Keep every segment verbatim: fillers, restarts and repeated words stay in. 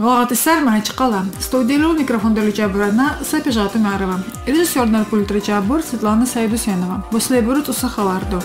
Вагатисар Майчкала. Студиялу микрофон Чабурана Сапижату Марова. Режиссер на пульт Чабур Светлана Сайдусенова. Буслебурут Усахаларду.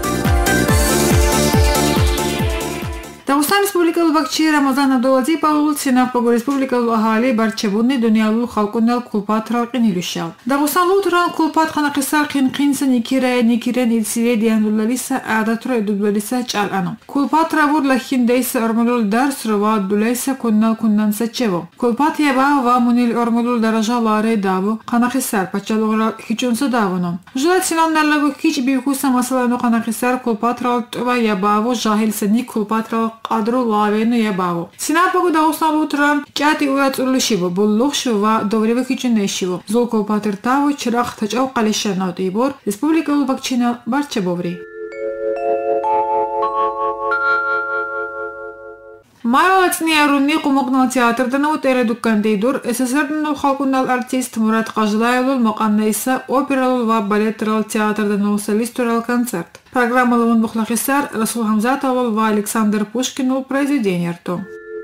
Дагыстан Республикалуу бакчи Рамазан Абдулазиев Павлул Синавпагу Республикалуу ахали барчабунни дунялуу халкунал кулпат ралкин илушал. Дагыстан лутуран кулпат ханакисар кинкинса никире никирен илсире диандулалиса адатура эдудвалиса чалану. Кулпат равур лахиндейса ормулул дарс рава дулейса куннал куннанса чево. Кулпат яба ва мунил ормулул даража ларе даву ханакисар пачалугра хичунса давуну. Жулат синамналлагу хич бивкуса масалану ханакисар кулпат ралтва ябаву жахилса ник кулпат рал قدرو لاوینو یباو. سیناپاگو داوستان لوتران جاتی اویات اولوشیو بولوخشو و دوری وکیچون نشیو. زولکو پاتر تاو چراغ تجاو قلیش نادی بور. республика Улбакчина барча боври. Майалацния рунни кумокнал театрдан утере дуккандейдур СССРдин халкунал артист Мурат Кажлаевул моканнайса опералул ва балетрал театрдан солистурал концерт. Программалывын бухлахисар Расул Хамзатовул ва Александр Пушкинул произведениерту.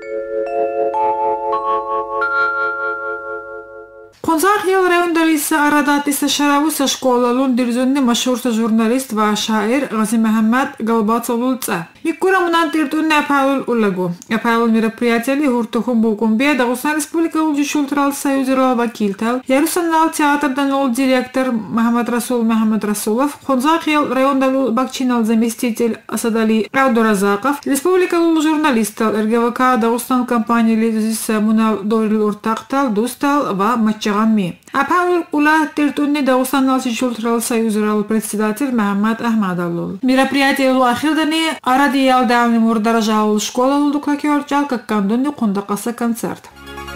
Концерт ел райондалиса арадатиса шаравуса школалун дирзунни машхурса журналист ва шаир Гази Мухаммад Галбацовулца. Микура мунантиртунни апалул улагу. Апалул мероприятияли хуртухун букумбе Дагыстан Республикалуу Жушултурал союзурал вакилтал. Ярусанал театрдан ол директор Мухаммад Расул Мухаммад Расулов. Концерт ел райондалу бакчинал заместитель Асадали Абдуразаков. Республикалуу журналистал РГВК Дагыстан компания лидерisa Мунал Дорил Уртактал Дустал ва Мачаганми. Апалул ула тиртунни Дагыстанал Жушултурал союзурал председатель Мухаммад Ахмадалул. Мероприятие ахирдани Арадиял давни мурдаражаул школа лудуклакиорчал как кандунни кундакаса концерт.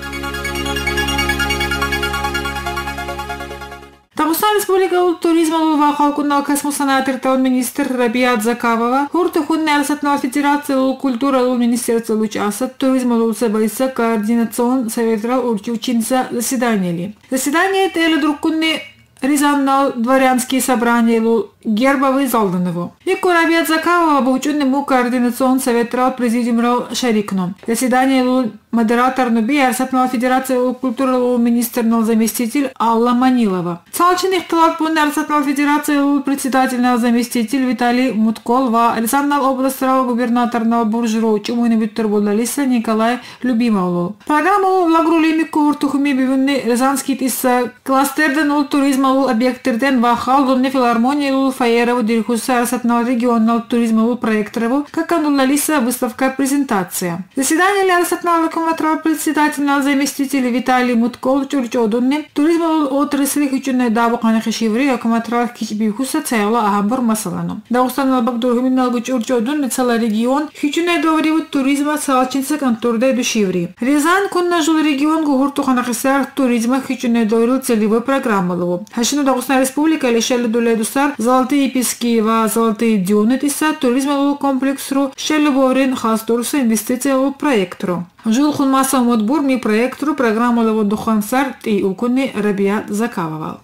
Дагыстан Республикалуу туризмалуу ва халкунал космосанатыртал министр Рабиат Закавова хуртухунни арсатнал федерациялуу культуралуу министерстволуу учасат туризмалуу собайса координацион советрал учинца заседаниели. Заседание теле друккунни Рязаннал дворянские собрания лу гербовый залданову. Вику Рабиат Закавова обученный му координацион советрал президиум рал шарикну. Заседание лу модератор нуби арсатнал федерация лу культуралуу министернал заместитель Алла Манилова. Салчин ихтилат бунни арсатнал федерация лу председательнал заместитель Виталий Муткол ва Рязаннал область рал губернаторнал буржуру чумуйны биттер булалиса Николай Любимову. Программа лу лагрули мику уртухуми бивунни Рязанский тиса кластерден ул туризма лу объекттерден ва халдунни филармония лу фаерову дирихуса арсатнал регионал туризма лу проекторову как анулалиса выставка презентация. Заседание ли арсатнал лакоматрал председательнал заместитель Виталий Муткол чурчодунни туризма лу отрасли хичунной дабу канахишиври лакоматрал кичбихуса цайла ахамбур масалану. Дагыстан албагдургуминал чурчодунни цала регион хичунной довриву туризма салчинса контурдай душиври. Рязань кунна жул регион гухурту канахисар туризма хичунной доврил целевой программалову. Хашину Дагыстан Республика лишели дуледусар Золотые пески ва Золотые дюны тиса туризмалуу комплексру шели боврин хастурса инвестициялуу проектру. Жул хунмаса модбур ми проектру программалову духансар и укунни Рабиат Закавова.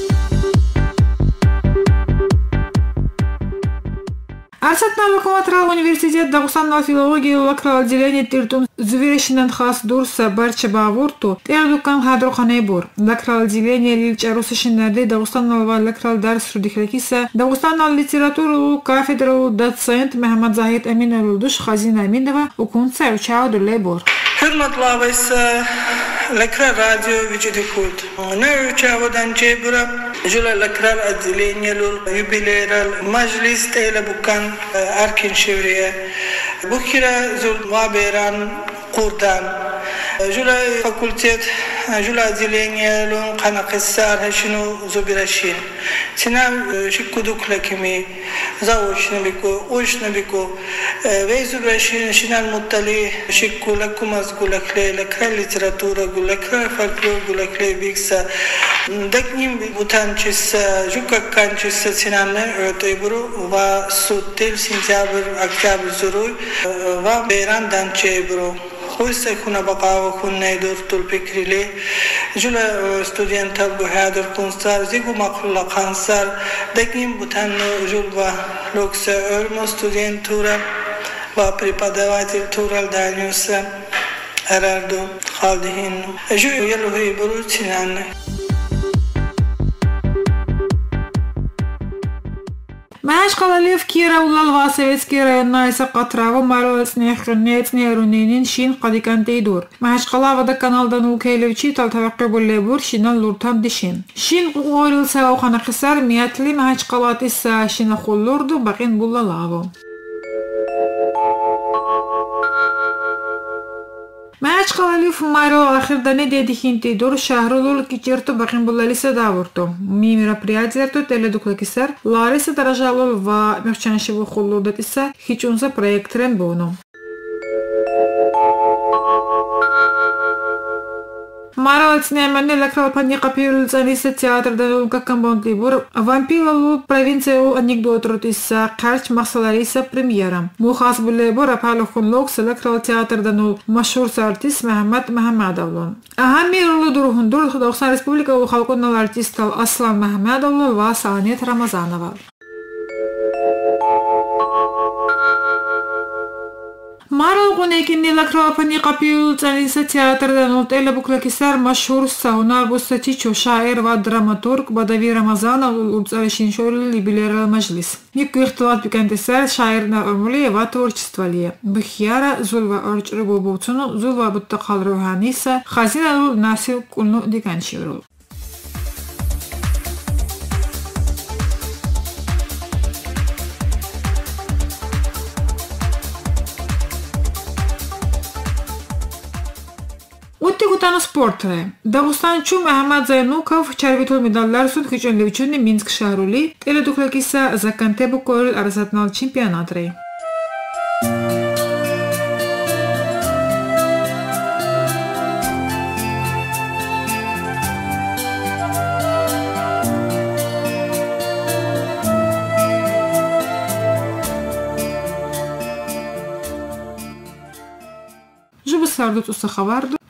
Арсатнал локоматрал университет Дагыстаннал филология лакрал отделение тиртун зуверешинан хас дурса барча бавурту тердукан хадрохане бур. Лакрал отделение лилчарусашинады Дагыстаннал ва лакрал дарс рудихлакиса Дагыстаннал литературу кафедру доцент Мухаммад Захид Амин душ Хазина Аминова укунца учау дурлей бур. Hürmetlavais lakra radio vijudikut. Ne uçavadan cebura jula lakra adlinyalul jubileral majlis tele bukan arkin şevriye. Bukira zul waberan kurdan. Jula fakultet jula adlinyalun qanaqissar hashinu zubirashin. Sinam shikuduk lakimi zaochna biku oshna biku vezubirashin shinal muttali shikku lakumaz gulakle lakra literatura gulakra folklor gulakle biksa daknim butanchissa jukakkanchissa sinamne öteburu va sutel sentyabr oktyabr zuruy va beran danchebru خویسته کنه بقا و کنه دور طول فکریلی جل استودیانتال بهادر کنسر زیگو مقلا خانسر دکیم بودن جل و لوکس ارم استودیانتورا و преподаватель турал данюса Арарду. خالدهن جو يلو هي بروتين عنه Мәшқалалев Кира улалва Советский районна иса Қатрава Маролецне Хрунецне Рунинин Шин Қадикантейдур. Мәшқала водоканалдан улкейлевчи талтавақи буллебур Шинан луртан дишин. Шин қуғорил сау қанақисар миятли мәшқалат иса Шина хуллурду бақин буллалаву. Мәшқалалев Маро ахирдане дедихинтейдур шахрулул кичерту бақин буллалиса давурту. Ми мероприятияту теледуклакисар Лариса Даражалов ва Мехчаншеву хуллурдат иса хичунса проектрен бону. Маралецне менне лекрал пани капирул заниса театрдан улка камбонтибур вампилалу провинцию анекдотрут иса карч мақсалариса премьера. Мухас булебур апалу хунлок лекрал театрдан ул машхур артист Мехмед Мехмедовлу. Ахами рулу дурхундур Дагестан Республика у халкунал артист Аслан Мехмедовлу ва Санет Рамазанова. Марал гунекинни лекрапани капиул заниса театрдан ул телебуклакисар машхур саунар бустачичу шаир ва драматург Бадави Рамазанов урцалишин шорил юбилейный маджлис. Ник ихтилат бикантисар шаирна умли ва творчестволие. Бихьяра зулва орчрубу буцуну зулва буттақал руханиса хазина насил кулну диканширул. Уттигутану спортре. Дагестанчу Мехмед Зайнуков чарвитул медаллар суд хичонлевчуни Минск шахрули теледуклакиса закантебу корил арзатнал чемпионатре. Жубы сардут уса хаварду